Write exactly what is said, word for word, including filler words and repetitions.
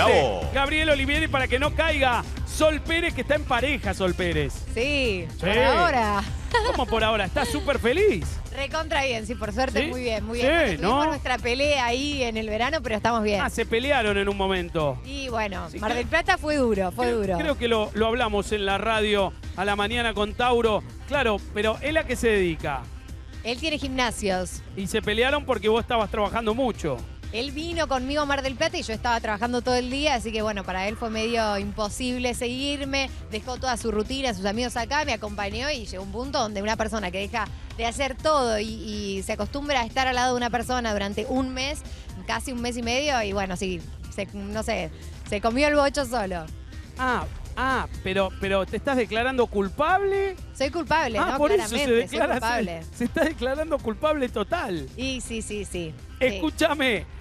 vos. Gabriel Olivieri para que no caiga Sol Pérez, que está en pareja, Sol Pérez. Sí, Sí. por ahora. ¿Cómo por ahora? Está súper feliz. Recontra bien, sí, por suerte, ¿Sí? muy bien, muy Sí, bien. Bueno, tuvimos ¿no? nuestra pelea ahí en el verano, pero estamos bien. Ah, se pelearon en un momento. Y bueno, Sí, Mar creo- del Plata fue duro, fue creo, duro. Creo que lo, lo hablamos en la radio a la mañana con Tauro. Claro, pero ¿él a qué se dedica? Él tiene gimnasios. Y se pelearon porque vos estabas trabajando mucho. Él vino conmigo a Mar del Plata y yo estaba trabajando todo el día, así que bueno, para él fue medio imposible seguirme. Dejó toda su rutina, sus amigos acá, me acompañó y llegó un punto donde una persona que deja de hacer todo y, y se acostumbra a estar al lado de una persona durante un mes, casi un mes y medio, y bueno, sí, se, no sé, se comió el bocho solo. Ah, ah, pero, pero ¿te estás declarando culpable? Soy culpable, Ah, ¿no? por eso se Claramente, soy declara, culpable. se, se está declarando culpable total. Y sí, sí, sí. sí. Escúchame,